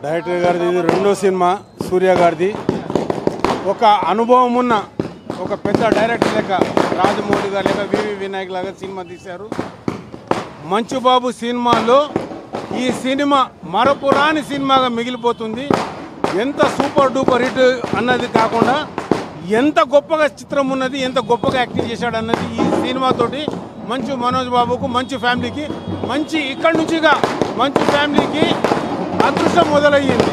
Director గారిది ఇది రెండో సినిమా సూర్య గారిది. ఒక అనుభవం ఉన్న ఒక పెద్ద డైరెక్టర్ లెక్క రాజమౌళి గారు లేక వివి వినాయక్ లాగా సినిమా తీశారు. మంచుబాబు సినిమాలో ఈ సినిమా మరపురాని సినిమాగా మిగిలిపోతుంది. ఎంత సూపర్ డూపర్ హిట్ అన్నది కాకుండా ఎంత గొప్పగా చిత్రం ఉన్నది, ఎంత గొప్పగా యాక్టింగ్ చేశాడు అన్నది ఈ సినిమాతోటి మంచు మనోజ్ బాబుకు, మంచు ఫ్యామిలీకి, మంచి ఇక్కడి నుంచిగా మంచు ఫ్యామిలీకి అదృష్టం మొదలయ్యింది.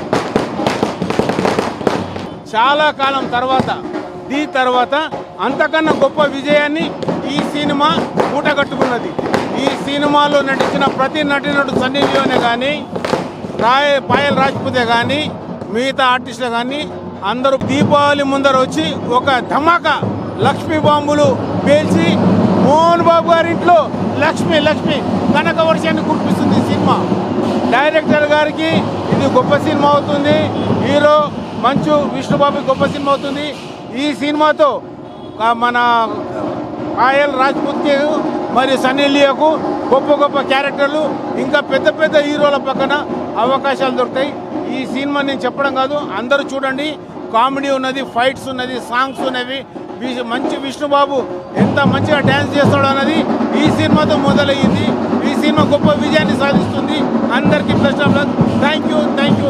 చాలా కాలం తర్వాత తర్వాత అంతకన్నా గొప్ప విజయాన్ని ఈ సినిమా మూటగట్టుకున్నది. ఈ సినిమాలో నటించిన ప్రతి నటుడు సన్నీ లియోనే కానీ, పాయల్ రాజ్పుతే కానీ, మిగతా ఆర్టిస్టులు కానీ అందరూ దీపావళి ముందర వచ్చి ఒక ధమాకా లక్ష్మీ బాంబులు పేల్చి మోహన్ బాబు గారి ఇంట్లో లక్ష్మి కనక వర్షాన్ని కురిపిస్తుంది సినిమా. డైరెక్టర్ గారికి ఇది గొప్ప సినిమా అవుతుంది. హీరో మంచు విష్ణుబాబు గొప్ప సినిమా అవుతుంది. ఈ సినిమాతో మన పాయల్ రాజ్పుత్కి మరియు సన్నీ లియోకు గొప్ప క్యారెక్టర్లు ఇంకా పెద్ద హీరోల పక్కన అవకాశాలు దొరుకుతాయి. ఈ సినిమా నేను చెప్పడం కాదు, అందరూ చూడండి. కామెడీ ఉన్నది, ఫైట్స్ ఉన్నది, సాంగ్స్ ఉన్నవి. మంచి విష్ణుబాబు ఎంత మంచిగా డ్యాన్స్ చేస్తాడో అన్నది ఈ సినిమాతో మొదలయ్యింది. ఈ సినిమా గొప్ప విజయాన్ని సాధిస్తుంది. అందరికీ best of luck. Thank you.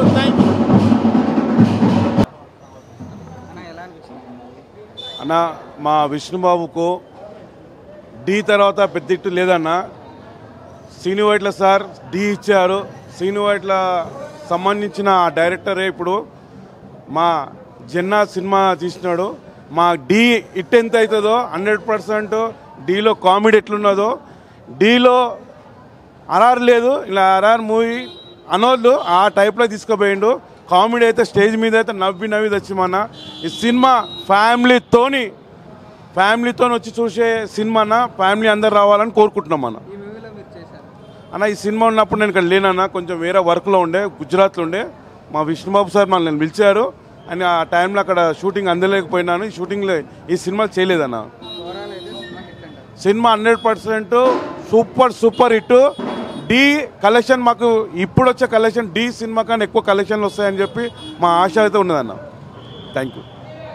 అన్న, మా విష్ణుబాబుకు డి తర్వాత పెద్ద ఇట్టు లేదన్న. శ్రీను వైట్ల సార్ డి ఇచ్చారు. శ్రీను వైట్ల సంబంధించిన డైరెక్టరే ఇప్పుడు మా జన్నా సినిమా తీసినాడు. మా డి ఇట్ ఎంత అవుతుందో 100% డీలో కామెడీ ఎట్లున్నదో, డీలో ఆర్ఆర్ లేదు, ఇలా ఆర్ఆర్ మూవీ అనోళ్ళు ఆ టైప్లో తీసుకుపోయిండు. కామెడీ అయితే స్టేజ్ మీద అయితే నవ్వి తెచ్చిమన్న. ఈ సినిమా ఫ్యామిలీతో వచ్చి చూసే సినిమా అన్న. ఫ్యామిలీ అందరు రావాలని కోరుకుంటున్నాం అన్న. ఈ సినిమా ఉన్నప్పుడు నేను ఇక్కడ లేనన్నా, కొంచెం వేరే వర్క్లో ఉండే, గుజరాత్లో ఉండే. మా విష్ణుబాబు సార్ నన్ను పిలిచారు అని ఆ టైంలో అక్కడ షూటింగ్ అందలేకపోయినాను. ఈ షూటింగ్లో ఈ సినిమా చేయలేదన్న. సినిమా 100% సూపర్ హిట్. డి కలెక్షన్ మాకు ఇప్పుడు వచ్చే కలెక్షన్ డి సినిమా కన్నా ఎక్కువ కలెక్షన్లు వస్తాయని చెప్పి మా ఆశ అయితే ఉన్నదన్న. Thank you.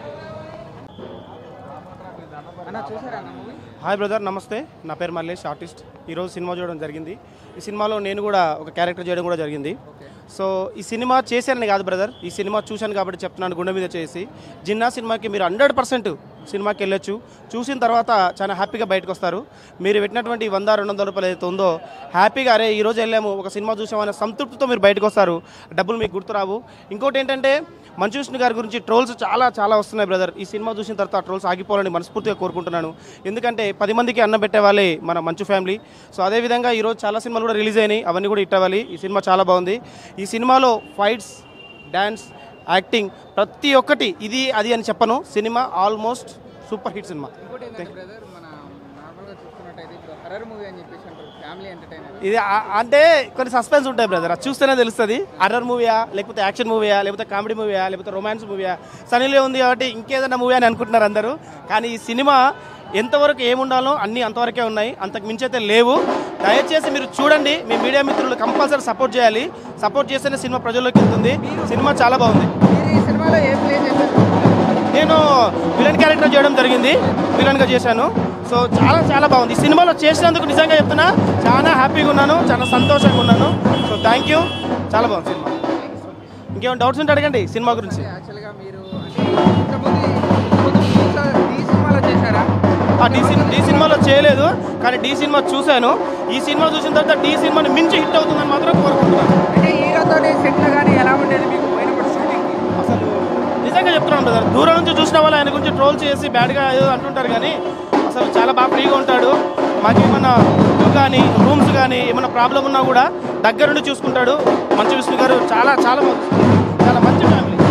హాయ్ బ్రదర్, నమస్తే. నా పేరు మల్లేష్, ఆర్టిస్ట్. ఈరోజు సినిమా చూడడం జరిగింది. ఈ సినిమాలో నేను కూడా ఒక క్యారెక్టర్ చేయడం కూడా జరిగింది. సో ఈ సినిమా చేశానని కాదు బ్రదర్, ఈ సినిమా చూశాను కాబట్టి చెప్తున్నాను గుండె మీద చేసి. జిన్నా సినిమాకి మీరు 100% సినిమాకి వెళ్ళొచ్చు. చూసిన తర్వాత చాలా హ్యాపీగా బయటకు వస్తారు. మీరు పెట్టినటువంటి 100-200 రూపాయలు ఏదైతే ఉందో హ్యాపీగా అరే ఈరోజు వెళ్ళాము ఒక సినిమా చూసామనే సంతృప్తితో మీరు బయటకు వస్తారు. డబ్బులు మీకు గుర్తురావు. ఇంకోటి ఏంటంటే మంచు విష్ణు గారి గురించి ట్రోల్స్ చాలా వస్తున్నాయి బ్రదర్. ఈ సినిమా చూసిన తర్వాత ఆ ట్రోల్స్ ఆగిపోవాలని మనస్ఫూర్తిగా కోరుకుంటున్నాను. ఎందుకంటే 10 మందికి అన్నం పెట్టే వాళ్ళే మన మంచు ఫ్యామిలీ. సో అదేవిధంగా ఈరోజు చాలా సినిమాలు కూడా రిలీజ్ అయినాయి, అవన్నీ కూడా ఇట్టవాలి. ఈ సినిమా చాలా బాగుంది. ఈ సినిమాలో ఫైట్స్, డ్యాన్స్, యాక్టింగ్ ప్రతి ఒక్కటి ఇది అది అని చెప్పను. సినిమా ఆల్మోస్ట్ సూపర్ హిట్ సినిమా. ఇది అంటే కొన్ని సస్పెన్స్ ఉంటాయి బ్రదర్, అది చూస్తేనే తెలుస్తుంది. హర్రర్ మూవీయా, లేకపోతే యాక్షన్ మూవీయా, లేకపోతే కామెడీ మూవీయా, లేకపోతే రొమాన్స్ మూవీయా. సనీలో ఉంది కాబట్టి ఇంకేదైనా మూవీ అని అనుకుంటున్నారు అందరూ. కానీ ఈ సినిమా ఎంతవరకు ఏముండాలో అన్నీ అంతవరకే ఉన్నాయి, అంతకు మించి అయితే లేవు. దయచేసి మీరు చూడండి. మీ మీడియా మిత్రులు కంపల్సరీ సపోర్ట్ చేయాలి. సపోర్ట్ చేస్తేనే సినిమా ప్రజల్లోకి వెళ్తుంది. సినిమా చాలా బాగుంది. నేను విలన్ క్యారెక్టర్ చేయడం జరిగింది, విలన్గా చేశాను. సో చాలా బాగుంది. ఈ సినిమాలో చేసినందుకు నిజంగా చెప్తున్నా చాలా హ్యాపీగా ఉన్నాను, చాలా సంతోషంగా ఉన్నాను. So thank you. చాలా బాగుంది సినిమా. ఇంకేమైనా డౌట్స్ ఉంటే అడగండి సినిమా గురించి. డి సినిమాలో చేయలేదు, కానీ డి సినిమా చూశాను. ఈ సినిమా చూసిన తర్వాత డి సినిమాని మించి హిట్ అవుతుందని మాత్రం కోరుకుంటున్నాను. అసలు నిజంగా చెప్తున్నాను బ్రదర్, దూరం నుంచి చూసిన వాళ్ళు ఆయన గురించి ట్రోల్ చేసి బ్యాడ్గా ఏదో అంటుంటారు, కానీ అసలు చాలా బాగా ఫ్రీగా ఉంటాడు. మాకు ఏమన్నా కానీ రూమ్స్ కానీ ఏమన్నా ప్రాబ్లం ఉన్నా కూడా దగ్గరుండి చూసుకుంటాడు. మంచు విష్ణు గారు చాలా మంచి ఫ్యామిలీ.